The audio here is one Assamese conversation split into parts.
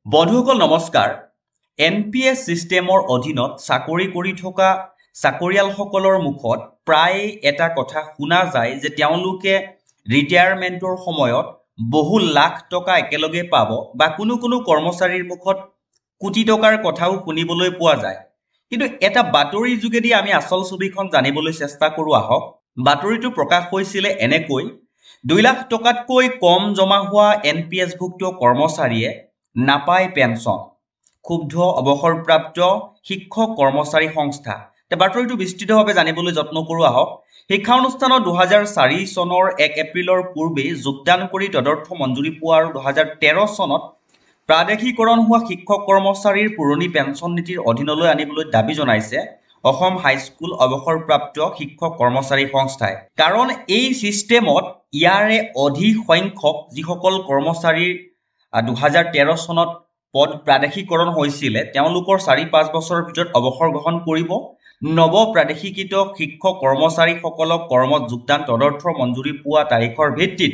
বন্ধুসকল নমস্কাৰ এনপিএছ সিস্টেমৰ অধীনত চাকৰি কৰি থকা চাকৰিয়ালসকলৰ মুখত প্ৰায় এটা কথা শুনা যায় যে তেওঁলোকে ৰিটায়াৰমেণ্টৰ সময়ত বহু লাখ টকা একেলগে পাব বা কোনো কৰ্মচাৰীৰ মুখত কোটি টকাৰ কথাও শুনিবলৈ পোৱা যায় কিন্তু এটা বাতৰি যোগেদি আমি আসল ছবিখন জানিবলৈ চেষ্টা কৰো আহক বাতৰিটো প্ৰকাশ হৈছিল এনেকৈ 2 লাখ টকাতকৈ কম জমা হোৱা এনপিএছ ভুক্ত কৰ্মচাৰীয়ে নাপায় পেনশন ক্ষুব্ধ অৱসৰপ্ৰাপ্ত শিক্ষক কৰ্মচাৰী সংস্থা বাতৰিটো বিস্তৃতভাৱে জানিবলৈ যত্ন কৰো আহক শিক্ষা অনুষ্ঠানত 2004 চনৰ 1 এপ্ৰিলৰ পূৰ্বে যোগদান কৰি তদৰ্থ মঞ্জুৰি পোৱা আৰু 2013 চনত প্ৰাদেশিকৰণ হোৱা শিক্ষক কৰ্মচাৰীৰ পুৰণি পেনশন নীতিৰ অধীনলৈ আনিবলৈ দাবী জনাইছে অসম হাইস্কুল অৱসৰপ্ৰাপ্ত শিক্ষক কৰ্মচাৰী সংস্থাই কাৰণ এই সিস্টেমত ইয়াৰে অধিক সংখ্যক যিসকল কৰ্মচাৰীৰ 2013 চনত পদ প্ৰাদেশিকৰণ হৈছিল তেওঁলোকৰ 4-5 বছৰৰ ভিতৰত অৱসৰ গ্ৰহণ কৰিব নৱ প্ৰাদেশিকিত শিক্ষক কৰ্মচাৰীসকলক কৰ্মত যোগদান তদৰ্থ মঞ্জুৰি পোৱা তাৰিখৰ ভিত্তিত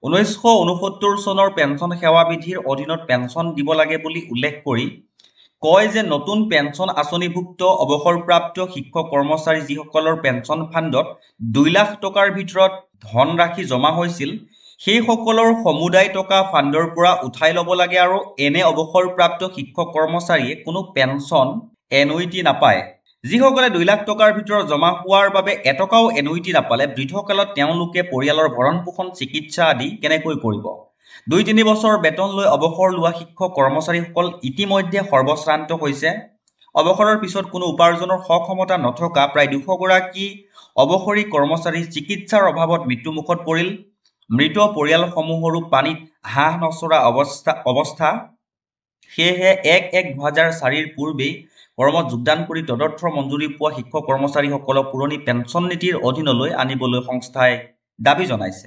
1969 চনৰ পেনশন সেৱা বিধিৰ অধীনত পেনশন দিব লাগে বুলি উল্লেখ কৰি কয় যে নতুন পেনশন আঁচনিভুক্ত অৱসৰপ্ৰাপ্ত শিক্ষক কৰ্মচাৰী যিসকলৰ পেনশন ফাণ্ডত 2 লাখ টকাৰ ভিতৰত ধনৰাশি জমা হৈছিল সেই সকলৰ সমুদায় টকা ফাণ্ডৰ পৰা উঠাই ল'ব লাগে আৰু এনে অৱসৰপ্ৰাপ্ত শিক্ষক কৰ্মচাৰীয়ে কোনো পেনশন এনুইটি নাপায় যিসকলে 2 লাখ টকাৰ ভিতৰত জমা হোৱাৰ বাবে এটকাও এনুইটি নাপালে বৃদ্ধকালত তেওঁলোকে পৰিয়ালৰ ভৰণ পোষণ চিকিৎসা আদি কেনেকৈ কৰিব 2-3 বছৰ বেতন লৈ অৱসৰ লোৱা শিক্ষক কৰ্মচাৰীসকল ইতিমধ্যে সৰ্বশ্ৰান্ত হৈছে অৱসৰৰ পিছত কোনো উপাৰ্জনৰ সক্ষমতা নথকা প্ৰায় 200 গৰাকী অৱসৰী কৰ্মচাৰী চিকিৎসাৰ অভাৱত মৃত্যুমুখত পৰিল মৃত পৰিয়ালসমূহৰো পানীত হাঁহ নচৰা অৱস্থা সেয়েহে 1-1-2004 পূৰ্বেই কৰ্মত যোগদান কৰি তদৰ্থ মঞ্জুৰি পোৱা শিক্ষক কৰ্মচাৰীসকলক পুৰণি পেনশন নীতিৰ অধীনলৈ আনিবলৈ সংস্থাই দাবী জনাইছে